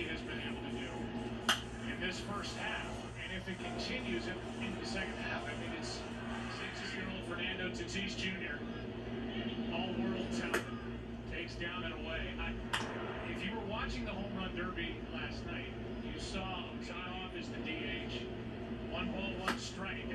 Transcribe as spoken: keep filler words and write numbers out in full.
he has been able to do in this first half. And if it continues in, in the second half, I mean, it's sixteen-year-old Fernando Tatis Junior all-world talent, takes down and away. I, if you were watching the home run derby last night, you saw him tie off as the D H. One ball, one strike.